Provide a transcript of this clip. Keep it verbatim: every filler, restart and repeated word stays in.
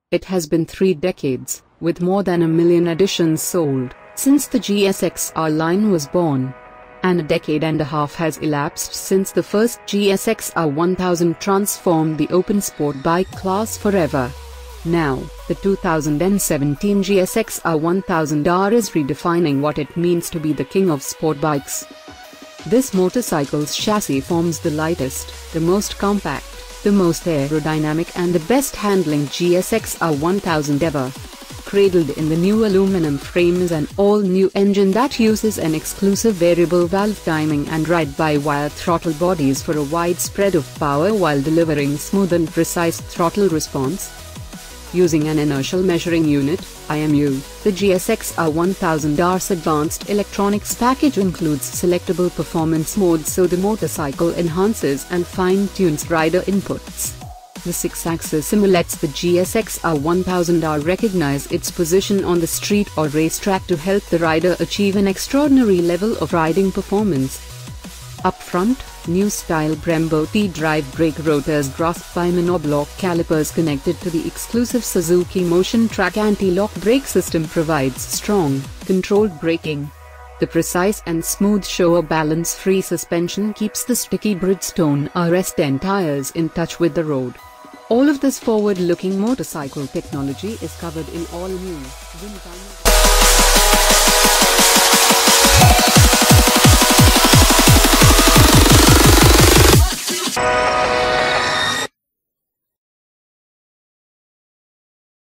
It has been three decades, with more than a million editions sold, since the G S X R line was born. And a decade and a half has elapsed since the first G S X R one thousand transformed the open sport bike class forever. Now, the two thousand seventeen G S X R one thousand R is redefining what it means to be the king of sport bikes. This motorcycle's chassis forms the lightest, the most compact, the most aerodynamic and the best handling G S X R one thousand ever. Cradled in the new aluminum frame is an all-new engine that uses an exclusive variable valve timing and ride-by-wire throttle bodies for a wide spread of power while delivering smooth and precise throttle response. Using an inertial measuring unit, I M U, the G S X R one thousand R's advanced electronics package includes selectable performance modes so the motorcycle enhances and fine-tunes rider inputs. The six-axis sim lets the G S X R one thousand R recognize its position on the street or racetrack to help the rider achieve an extraordinary level of riding performance. Up front, new style Brembo T-drive brake rotors grasped by monoblock calipers connected to the exclusive Suzuki Motion Track anti-lock brake system provides strong, controlled braking. The precise and smooth Showa balance-free suspension keeps the sticky Bridgestone R S ten tires in touch with the road. All of this forward-looking motorcycle technology is covered in all new